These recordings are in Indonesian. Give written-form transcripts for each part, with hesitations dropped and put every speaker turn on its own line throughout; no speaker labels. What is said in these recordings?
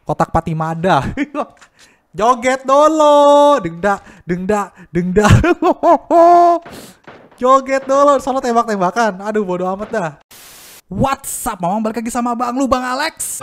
Kotak Patimada. Joget dulu. Dengda, dengda, dengda. Joget dulu. Soalnya tembak-tembakan. Aduh bodo amat dah. What's up, Mamang? Balik lagi sama Bang lu, Bang Alex.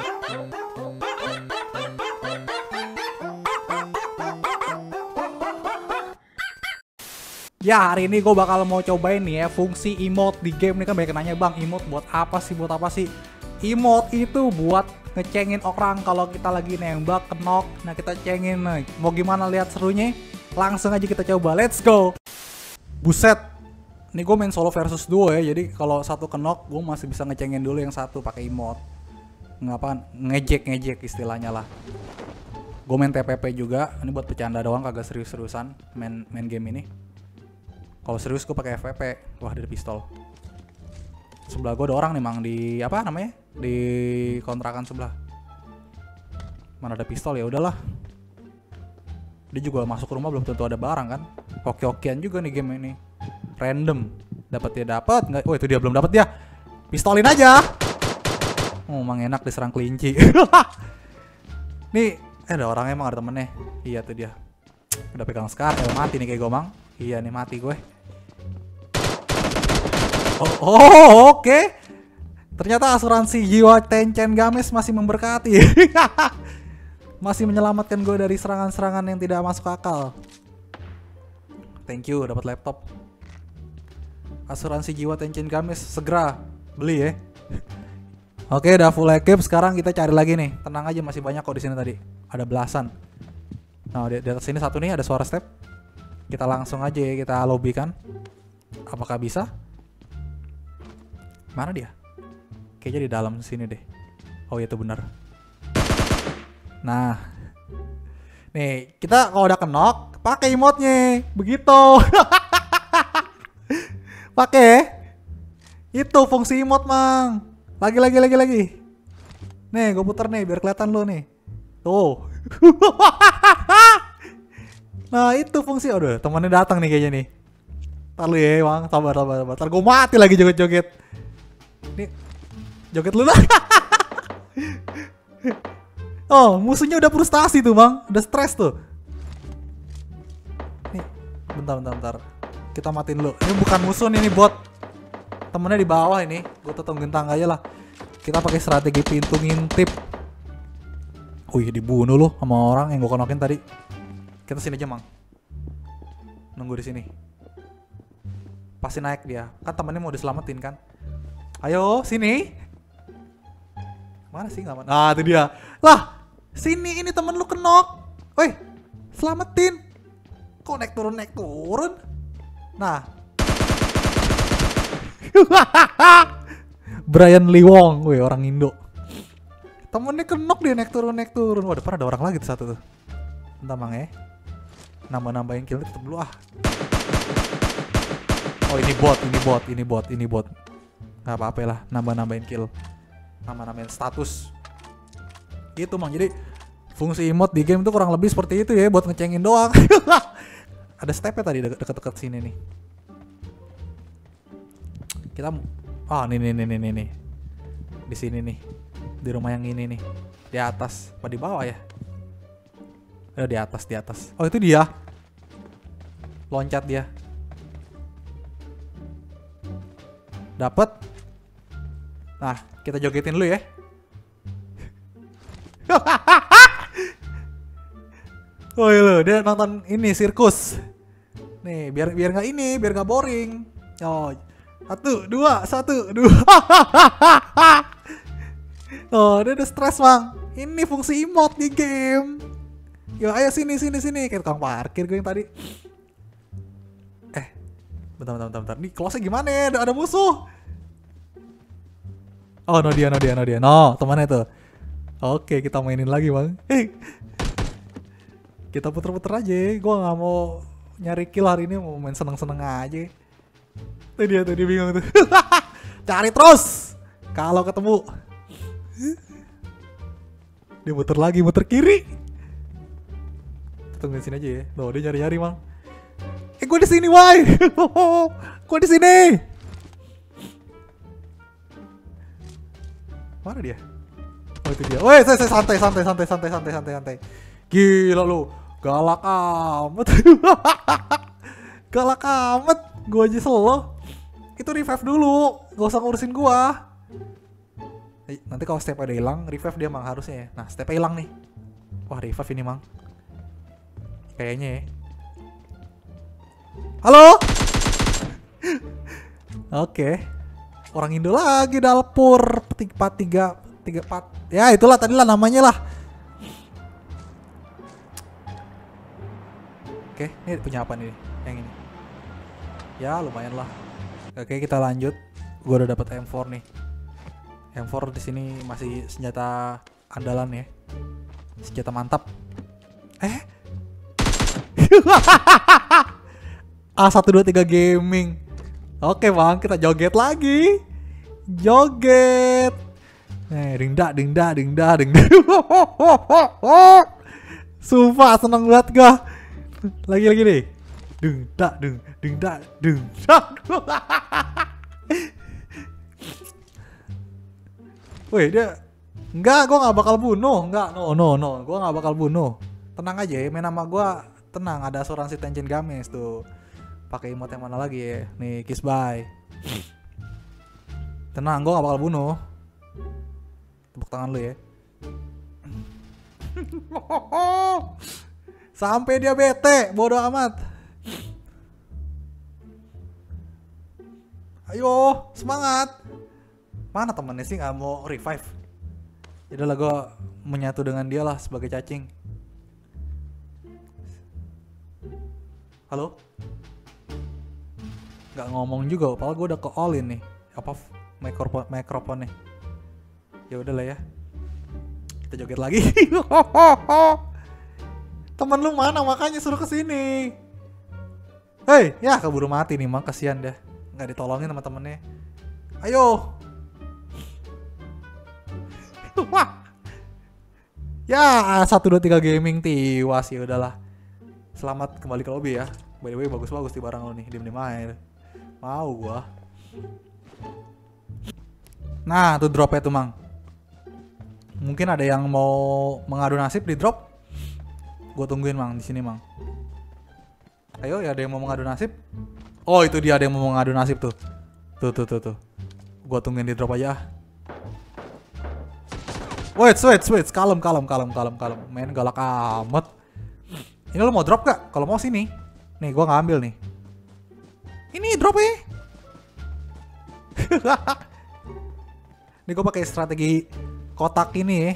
Ya, hari ini gue bakal mau cobain nih ya fungsi emote di game. Ini kan banyak nanya, Bang, emote buat apa sih? Buat apa sih? Emote itu buat ngecengin orang kalau kita lagi nembak, knock. Nah, kita cengin. Nah, mau gimana lihat serunya? Langsung aja kita coba. Let's go. Buset. Ini gue main solo versus duo ya. Jadi kalau satu knock, gue masih bisa ngecengin dulu yang satu pakai emote. Ngapa? Ngejek istilahnya lah. Gue main TPP juga. Ini buat bercanda doang, kagak serius-seriusan main game ini. Kalau serius gue pakai FVP. Wah, ada pistol. Sebelah gue ada orang nih, Mang, di apa namanya? Di kontrakan sebelah. Mana ada pistol, ya udahlah. Dia juga masuk rumah belum tentu ada barang kan. Hoki-hokian juga nih game ini. Random. Dapat ya dapat, enggak. Oh, itu dia belum dapat dia. Pistolin aja. Oh, Mang enak diserang kelinci. Nih, ada orangnya, emang ada temennya. Iya tuh dia. Udah pegang scar, mati nih kayak gue, Mang. Iya nih mati gue. Oke. Ternyata asuransi jiwa Tencent Games masih memberkati. Masih menyelamatkan gue dari serangan-serangan yang tidak masuk akal. Thank you, dapat laptop. Asuransi jiwa Tencent Games segera beli ya. Oke, udah full equip. Sekarang kita cari lagi nih. Tenang aja, masih banyak kok di sini tadi. Ada belasan. Nah, di atas sini satu nih ada suara step. Kita langsung aja ya, kita lobby kan. Apakah bisa? Mana dia? Kayaknya di dalam sini deh. Oh iya, itu benar. Nah, nih kita kalau udah knock pakai emote-nya, begitu. Pakai. Itu fungsi emote, Mang. Lagi. Nih, gue puter nih biar kelihatan lo nih. Tuh. Nah, itu fungsi. Aduh, temannya datang nih kayaknya nih. Ntar lu ya, Bang. Sabar. Ntar gue mati lagi joget-joget. Nih, joget lu lah. Oh, musuhnya udah frustasi tuh, Bang. Udah stres tuh. Nih, bentar. Kita matiin lu. Ini bukan musuh nih, ini bot. Temennya di bawah ini. Gue tungguin tangga aja lah. Kita pakai strategi pintu ngintip. Wih, dibunuh lu sama orang yang gue konokin tadi. Kita sini aja, Mang. Nunggu di sini. Pasti naik dia. Kan temennya mau diselamatin kan. Ayo, sini. Mana sih nggak? Nah, itu dia. Lah, sini ini temen lu kenok. Woi, selamatin. Kok naik turun? Nah. Brian Lee Wong, woi orang Indo. Temennya kenok dia naik turun. Wah, depan ada orang lagi tuh satu tuh. Bentar, Mang ya. Nambahin kill tetep dulu ah. Oh, ini bot. Gak apa-apa lah, nambahin kill. Nambahin status. Gitu, Mang. Jadi fungsi emote di game itu kurang lebih seperti itu ya, buat ngecengin doang. Ada stepnya tadi deket-deket sini nih. Kita nih. Di sini nih. Di rumah yang ini nih. Di atas apa di bawah ya? Di atas. Oh, itu dia. Loncat dia. Dapat. Nah, kita jogetin dulu ya. Oh iya loh, dia nonton ini sirkus. Nih, biar nggak boring. Oh, 1, 2. Oh, dia udah stres, Bang. Ini fungsi emote di game. Yo, ayo sini. Kayak tukang parkir gue yang tadi. Bentar. Nih, close-nya gimana ya? Ada musuh. Oh, no dia. No, temannya tuh. Oke, kita mainin lagi, Bang. Kita puter-puter aja. Gue gak mau nyari kill hari ini. Mau main seneng-seneng aja. Tuh dia bingung tuh. Cari terus. Kalau ketemu. Dia muter kiri. Tungguin sini aja ya. Loh, dia nyari-nyari, Mang. Gue di sini, why? Gue di sini. Mana dia? Oh itu dia. Woi, saya santai. Gila lu. Galak amat. Galak amat. Gua aja slow. Itu revive dulu. Gak usah ngurusin gua. Nanti kalau step ada hilang, revive dia mang harusnya ya. Nah, step hilang nih. Wah, revive ini mang. Kayaknya ya. Halo? Oke. Orang Indo lagi Dalpur 4 ya itulah tadi lah namanya lah. Oke, ini punya apa nih yang ini? Ya lumayan lah. Oke kita lanjut. Gue udah dapat M4 nih. M4 di sini masih senjata andalan ya. Senjata mantap. A123 Gaming. Oke bang, kita joget lagi. Joget. Dingda. Sumpah seneng banget gua. Lagi nih. Dingda. Wih dia. Enggak, gua gak bakal bunuh. Enggak, no. Gua gak bakal bunuh. Tenang aja ya, main nama gua tenang. Ada asuransi Tenjin Games tuh. Pakai emote yang mana lagi ya? Nih, kiss bye. Tenang, gue gak bakal bunuh. Tepuk tangan lu ya. Sampai dia bete, bodoh amat. Ayo, semangat. Mana temennya sih gak mau revive? Yaudah lah, gue menyatu dengan dia lah sebagai cacing. Halo? Gak ngomong juga, padahal gue udah ke all in nih. Apa mikrofon nih? Ya udah lah ya. Kita joget lagi. Temen lu mana makanya suruh kesini. Hei, ya keburu mati nih mang, kasihan dah. Nggak ditolongin sama temennya. Ayo. Ya 123 Gaming tiwas ya udahlah. Selamat kembali ke lobby ya. By the way bagus-bagus di barang lo nih, diem-diem aja. Mau gua. Nah, tuh dropnya tuh, Mang. Mungkin ada yang mau mengadu nasib di drop. Gua tungguin, Mang, di sini, Mang. Ayo, ya ada yang mau mengadu nasib? Oh, itu dia ada yang mau mengadu nasib tuh. Tuh. Gua tungguin di drop aja. Wait. Kalem. Main galak amat. Ini lo mau drop gak? Kalau mau sini. Nih, gua ngambil nih. Ini drop ya. Ini gue pakai strategi kotak ini ya.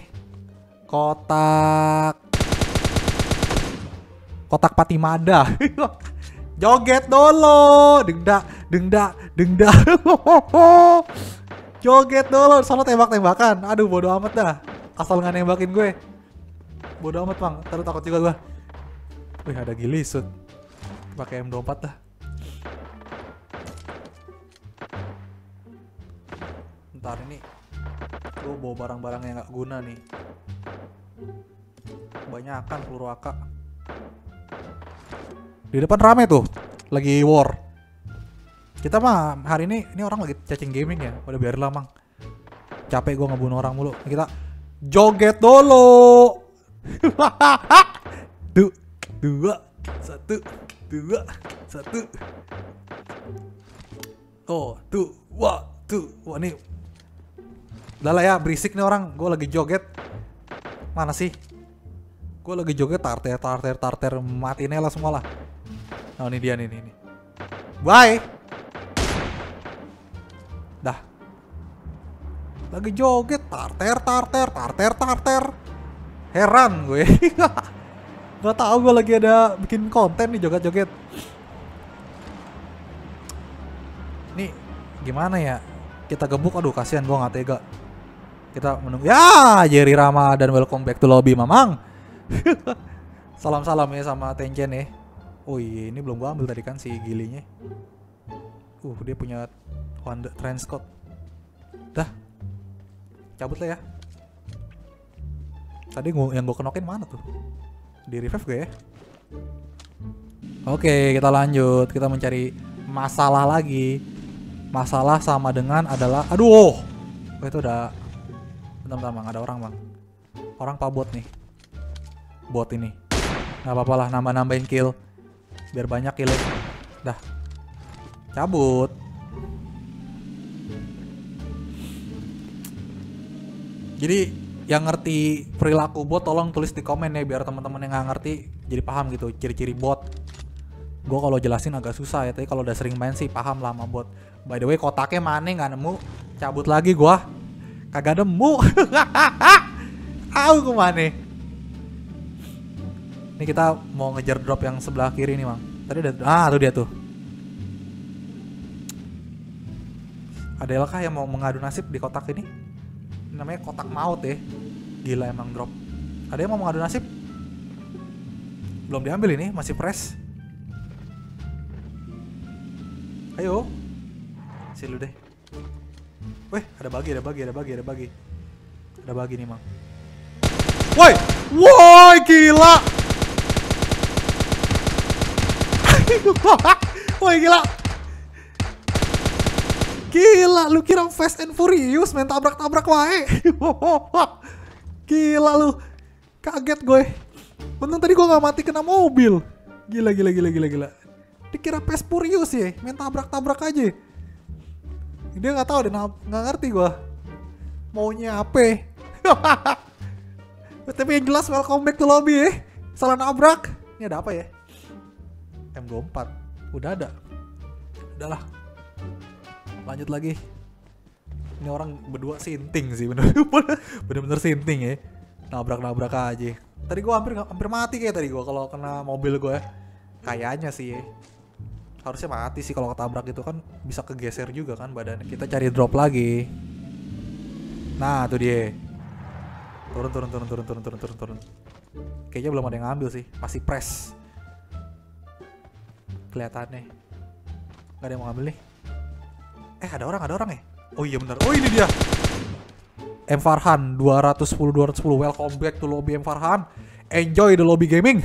Kotak Patimada. Joget dulu. Dengda. Joget dulu. Soalnya tembak-tembakan. Aduh bodo amat dah. Asal nggak nembakin gue. Bodo amat bang. Terus takut juga gue. Wih ada gilisut. Pakai M24 dah. Ntar ini gue bawa barang-barang yang gak guna nih. Kebanyakan peluru AK. Di depan rame tuh. Lagi war. Kita mah hari ini orang lagi cacing gaming ya. Udah biarin lah mang. Capek gue ngebunuh orang mulu. Kita joget dulu. 2, 1. Oh, 2, 1. Wah nih. Udah lah ya, berisik nih orang. Gue lagi joget. Mana sih? Gue lagi joget tarter. Matiin lah semua lah. Oh ini dia nih. Bye. Dah. Lagi joget tarter. Heran gue. Gak tau gue lagi ada bikin konten nih joget-joget. Nih gimana ya? Kita gebuk, aduh kasihan gue gak tega. Kita menunggu. Ya, Jerry Ramadan, welcome back to lobby, Mamang. Salam-salam ya sama Tenjen ya. Oh iya, ini belum gua ambil tadi kan si gilinya. Dia punya Wanda Transcode. Dah. Cabut lah ya. Tadi yang gua kenokin mana tuh? Di revive gue ya. Oke, kita lanjut. Kita mencari masalah lagi. Masalah sama dengan adalah itu udah Bentar bang, ada orang bang. Orang apa bot nih? Bot ini. Gak apa-apa lah, nambah-nambahin kill. Biar banyak kill. Dah. Cabut. Jadi yang ngerti perilaku bot tolong tulis di komen ya, biar teman-teman yang nggak ngerti jadi paham gitu ciri-ciri bot. Gue kalau jelasin agak susah ya, tapi kalau udah sering main sih paham lah sama bot. By the way, kotaknya mana nggak nemu, cabut lagi gua. Kagak nemu. Au kemana? Ini kita mau ngejar drop yang sebelah kiri nih bang. Tadi udah, tuh dia tuh. Ada LK yang mau mengadu nasib di kotak ini? Ini namanya kotak maut ya. Gila emang drop. Ada yang mau mengadu nasib? Belum diambil ini, masih fresh. Ayo. Silu deh. Weh, ada bagi. Ada bagi nih, Mang. Woi! Woi, gila! Woi, gila! Gila, lu kira Fast and Furious main tabrak-tabrak wae. Gila lu. Kaget gue. Untung tadi gue gak mati kena mobil. Gila. Dikira Fast Furious ya, main tabrak-tabrak aja. Dia gak tahu deh, gak ngerti gue maunya apa. Tapi yang jelas welcome back to lobby ya. Salah nabrak. Ini ada apa ya? M24. Udah ada. Udahlah. Lanjut lagi. Ini orang berdua sinting sih, bener-bener sinting ya. Nabrak-nabrak aja. Tadi gue hampir mati kayak tadi gue kalau kena mobil gue. Kayaknya sih ya. Harusnya mati sih kalau ketabrak itu kan, bisa kegeser juga kan badannya. Kita cari drop lagi. Nah, tuh dia. Turun. Kayaknya belum ada yang ngambil sih, masih press. Kelihatannya. Gak ada yang mau ngambil nih. Ada orang ya? Oh iya benar. Oh ini dia. M Farhan 210. Welcome back to lobby M Farhan. Enjoy the lobby gaming.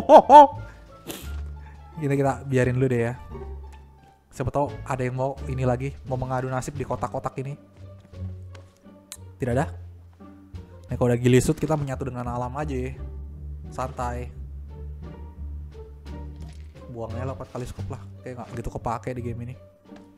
Kita biarin dulu deh ya. Siapa tahu ada yang mau ini lagi, mau mengadu nasib di kotak-kotak ini. Tidak ada. Nah, kalau udah gilisut kita menyatu dengan alam aja ya. Santai. Buangnya 8 kali scope lah. Kayak gak gitu kepake di game ini.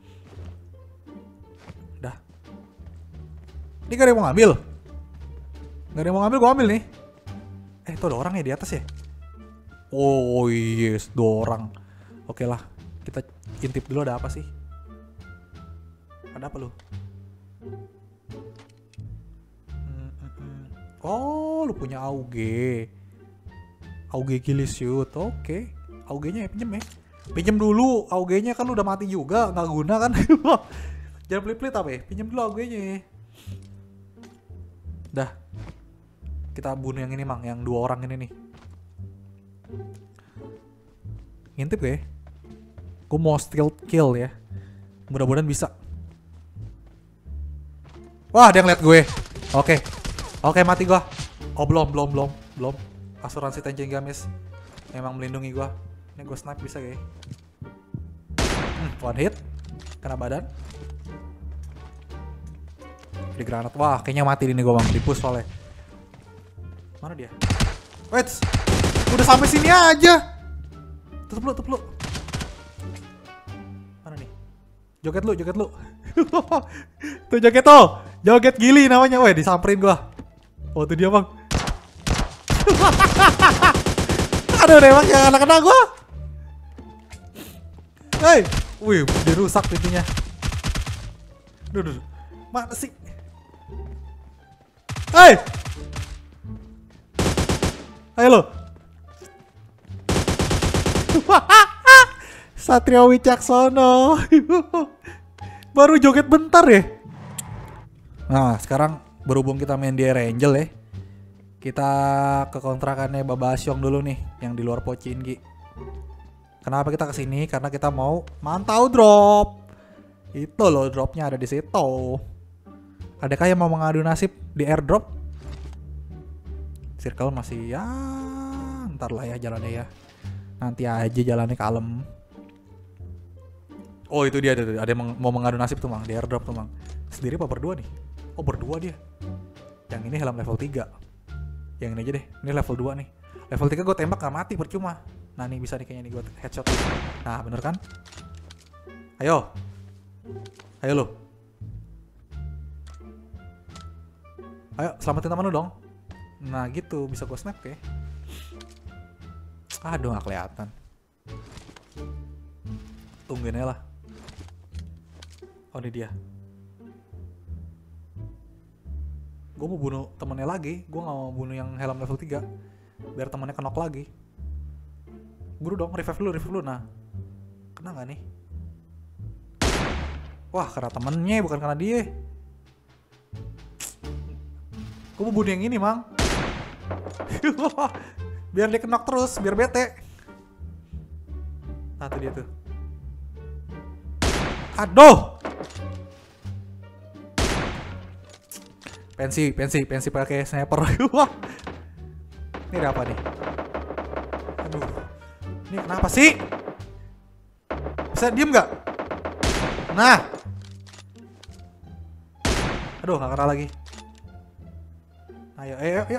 Udah. Ini gak ada yang mau ngambil. Gak ada yang mau ngambil, gue ambil nih. Itu ada orang ya di atas ya. Oh yes, 2 orang. Oke lah, kita intip dulu ada apa sih. Ada apa lu? Oh, lu punya AUG. AUG kill shoot. Oke. AUG-nya ya pinjem ya. Pinjem dulu, AUG-nya kan udah mati juga, nggak guna kan. Jangan pelit-pelit apa ya. Pinjem dulu AUG-nya. Dah. Kita bunuh yang ini Mang, yang 2 orang ini nih. Ngintip ya. Gue mau stealth kill ya. Mudah-mudahan bisa. Wah, dia ngeliat gue. Oke, mati gue. Oh, belum. Asuransi Tenjing Games memang melindungi gue. Ini gue snipe bisa kayak. One hit. Kena badan. Di granat. Wah, kayaknya mati ini gue Bang. Di-push soalnya. Mana dia? Wait. Udah sampai sini aja. Tutup lu. Mana nih? Joget lu. Tuh joget tuh. Joget gili namanya. Weh, disamperin gua. Oh, tuh dia, Bang. Aduh, deh, Bang, jangan kena gua. Hei. Wih, dia rusak pintunya. Duh. Mana sih? Hei. Ayo lo. Satria Wicaksono. Baru joget bentar ya. Nah, sekarang berhubung kita main di Air Angel ya, kita ke kontrakannya Baba Asyong dulu nih, yang di luar Pochinki. Kenapa kita kesini? Karena kita mau mantau drop. Itu loh, dropnya ada di situ. Adakah yang mau mengadu nasib di airdrop? Circle masih ya, ntar lah ya jalannya ya. Nanti aja jalannya kalem. Oh itu dia, ada yang mau mengadu nasib tuh Mang, di airdrop tuh Mang. Sendiri apa berdua nih? Oh berdua dia. Yang ini helm level 3. Yang ini aja deh, ini level 2 nih. Level 3 gue tembak gak mati, percuma. Nah nih bisa nih kayaknya nih gue headshot. Nah bener kan? Ayo. Ayo lo. Ayo selamatin teman lu dong. Nah gitu, bisa gue snap ya. Aduh gak kelihatan. Tungguin aja lah. Oh ini dia. Gue mau bunuh temennya lagi. Gue gak mau bunuh yang helm level 3 biar temennya knock lagi. Buru dong, revive dulu. Nah kena gak nih? Wah karena temennya bukan karena dia. Gue mau bunuh yang ini mang. Biar dia knock terus, biar bete. Nah tuh dia tuh. Aduh. Pensi pakai sniper. Ini ada apa nih? Aduh. Ini kenapa sih? Bisa diem nggak? Nah. Aduh, nggak kena lagi. Ayo.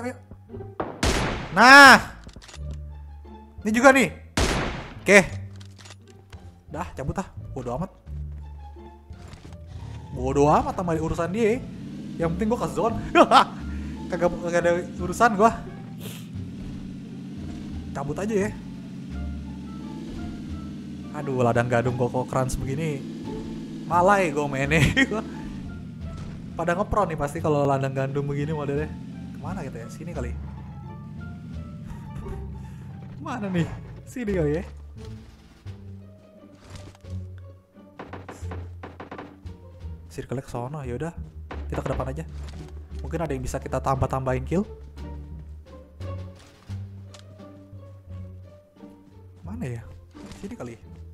Nah. Ini juga nih. Oke. Dah, cabut ah. Bodo amat sama urusan dia. Yang penting gue ke zone. kagak ada urusan gue. Cabut aja ya. Aduh ladang gadung koko crunch begini. Malai gue mainnya. Pada ngepro nih pasti kalau ladang gandum begini modelnya. Kemana gitu ya? Sini kali. Mana nih? Sini kali ya. Circle ke sono, yaudah. Kita ke depan aja. Mungkin ada yang bisa kita tambahin kill. Mana ya? Sini kali.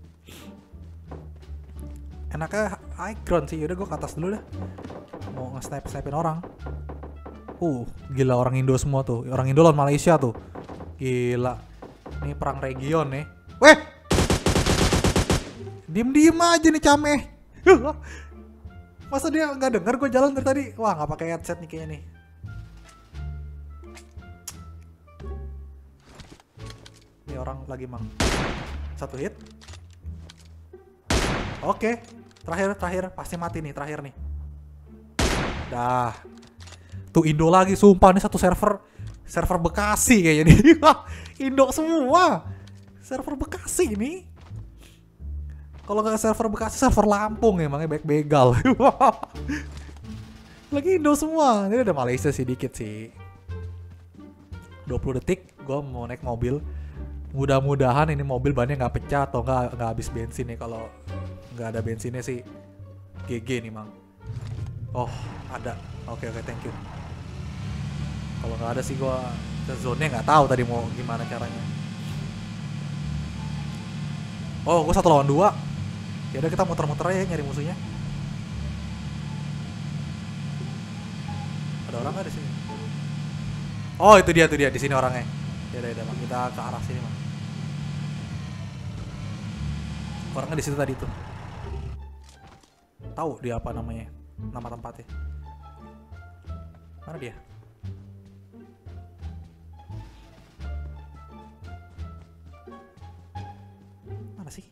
Enaknya high ground sih. Yaudah gue ke atas dulu dah. Mau nge-snipin orang. Gila orang Indo semua tuh. Orang Indo lawan Malaysia tuh. Gila. Ini perang region nih. Weh! Diem aja nih cameh. Masa dia nggak denger gue jalan dari tadi? Wah nggak pakai headset nih kayaknya nih. Ini orang lagi mang. Satu hit. Oke. Terakhir pasti mati nih terakhir nih. Dah. Tuh Indo lagi sumpah nih satu server Bekasi kayaknya nih. Indo semua. Server Bekasi ini. Kalau nggak server Bekasi, server Lampung emangnya baik begal. Lagi Indo semua. Ini ada Malaysia sih dikit sih. 20 detik gue mau naik mobil. Mudah-mudahan ini mobil bannya nggak pecah atau nggak habis bensin nih. Kalau nggak ada bensinnya sih GG nih mang. Oh ada. Oke, thank you. Kalau nggak ada sih gue ke zone-nya nggak tahu tadi mau gimana caranya. Oh gue 1 lawan 2. Ya udah kita muter-muter aja nyari musuhnya. Ada orang nggak di sini? Oh itu dia di sini orangnya. Ya udah Bang, kita ke arah sini Bang. Orangnya di situ tadi tuh. Tahu dia apa namanya? Nama tempatnya. Mana dia? Mana sih?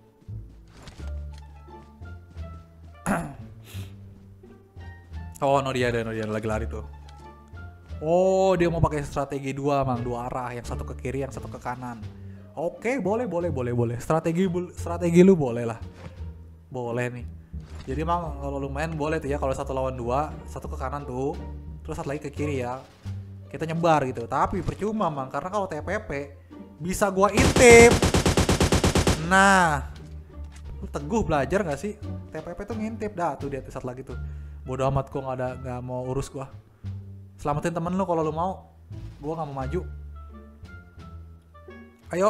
Oh no dia lagi lari tuh. Oh dia mau pakai strategi 2 mang, 2 arah, yang satu ke kiri, yang satu ke kanan. Oke boleh. Strategi lu boleh lah. Boleh nih. Jadi mang kalau lu main boleh tuh ya, kalau 1 lawan 2, satu ke kanan tuh, terus satu lagi ke kiri ya. Kita nyebar gitu. Tapi percuma mang, karena kalau TPP bisa gua intip. Nah, lu teguh belajar nggak sih? TPP tuh ngintip dah tuh dia satu lagi tuh. Bodoh amat gua nggak mau urus gua. Selamatin temen lu kalau lu mau. Gua nggak mau maju. Ayo.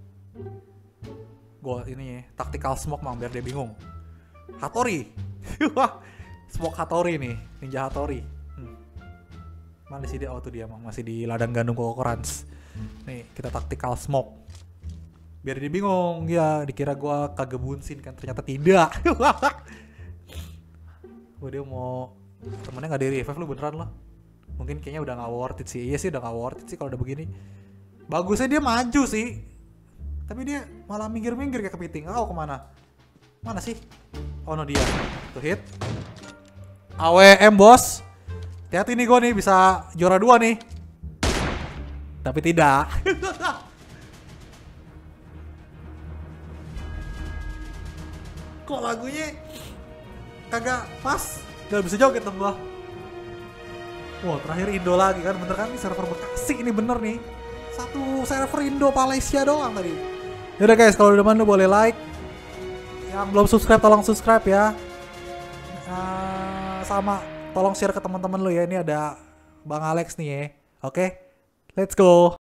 Gua ini ya, tactical smoke mang biar dia bingung. Hattori. Smoke Hattori nih, ninja Hattori. Mana sih dia? Oh tuh dia mang, masih di ladang gandum kokorans. Nih, kita tactical smoke. Biar dia bingung, ya dikira gua kagebunsin kan, ternyata tidak. Gua dia mau temennya nggak di revive lu beneran loh. Mungkin kayaknya udah gak worth it sih. Iya sih udah gak worth it sih kalau udah begini. Bagusnya dia maju sih. Tapi dia malah minggir-minggir kayak kepiting. Oh kemana? Mana sih? Oh no dia. Tuh hit. AWM bos. Hati-hati nih gue nih bisa juara 2 nih. Tapi tidak. Kok lagunya kagak pas? Gak bisa joget dong gua. Wah terakhir Indo lagi kan, bener kan? Ini server Bekasi ini bener nih. Satu server Indo Malaysia doang tadi. Yaudah guys, kalau udah lu boleh like. Yang belum subscribe tolong subscribe ya. Sama tolong share ke teman-teman lu ya. Ini ada Bang Alex nih ya. Oke, let's go.